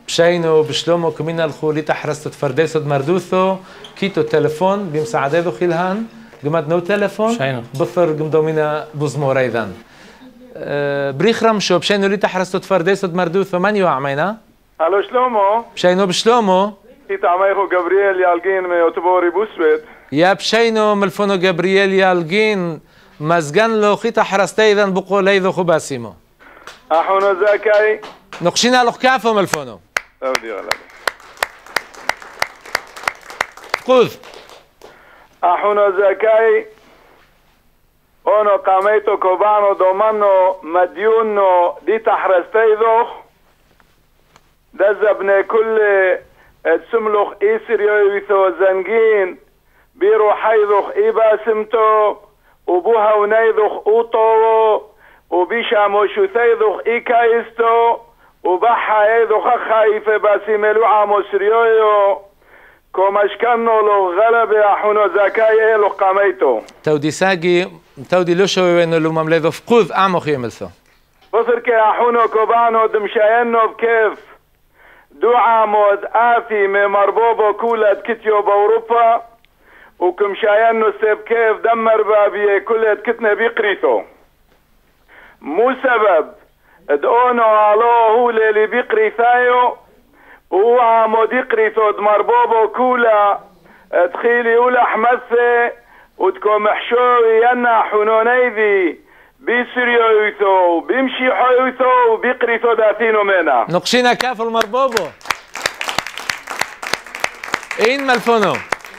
بشينو بشلومو كمين الخولي تحرستو تفرديسو دمردوثو كيتو تلفون بمساعدة خيلهان قمت نو تلفون بثر قمدومينا بوزمور أيضا بريخ رمشو بشينو لي تحرستو تفرديسو دمردوثو من يو عمينا؟ الو شلومو بشينو بشلومو كيت عميخو جابرييل يالجين من يوتبوري بوسويت يا بشينو ملفونو جابرييل يالجين مزجن لو خيتا حرستي إذا بقول ليذو خباسيمو أحونا زاكاي نقشينا لو كافو ملفونو أودي ولا خذ أحونا زاكاي أونو قاميتو كوبانو دومانو مديونو دي تحرستي ذو دزبنا كل تسملوخ إيسريويثو زنجين بيرو حيذوخ إيباسمتو وبوها ونيذوخ أوطو وبيشامو شوثيذوخ إيكايستو وبحا يذوخ خايفة باسيملو عامو سريويو كومشكنو لو غلبة أحونو زكاية لو قاميتو تودي ساقي تودي لوشو وينو لو مملذو فقوذ أعمو خيملثو بصر كي أحونو كوبانو دمشاينو بكيف دو عامود آفي من مربوبو كولد كتيو بأوروبا وكمشاينو سيب كيف دمر بابي كولد كتنا بيقريتو مو سبب دونو علو هو اللي بيقري ثايو وهو عامود يقريتو دمربوبو كولا تخيلي ولا حمثة وتكو محشوي ينا حنونيذي بيسريو يثو بيمشي حيوثو وبيقريتو داثينو منا نقشينا كاف المربوبو اين ملفونو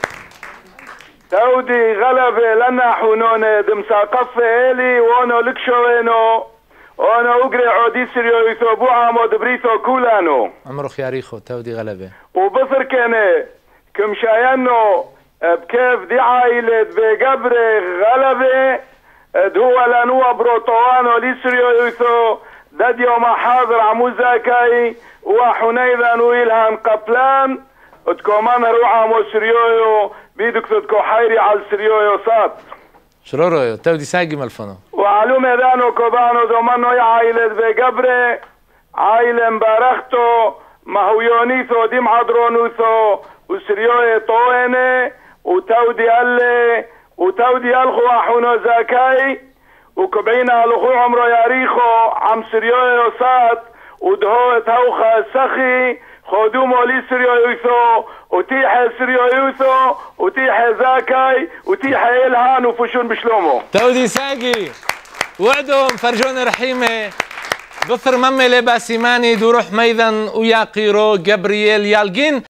تودي غلبة لنا حنونة دمساقفة إلي وانو لكشوينو وانو اقري عودي سريو يثو بو عامود بريثو كولانو عمرو خياريخو تودي غلبة وبصر كان كمشاينو بكيف دي عائلة بقبر غلبة هو لانو بروتوانو ليسريو يثو داد يوم حاضر عمو زاكاي وحنيذا ويلهان قبلان وتكومان روحا مو سريويو بيدك تدكو حيري على سريويو صات شرورويو تودي ساقي ملفونو وعلوم دانو كوبانو دومانو يا عائلة بقبر عائلة مبارختو مهويونيثو ديم عدرونوثو وسريويو طويني وتودي اللي وتودي الخو احونو زاكاي وكبعينا الخو عمرو ياريخو عم سريويو صات ودهو توخا سخي خودو مولي سريويثو وتيح سريويثو وتيح زاكاي وتيح إلهان وفشون بشلومو تودي ساقي وعدهم فرجون رحيمة بثر ممي لباسيماني دو روح ميذن ويا قيرو جابرييل يالجين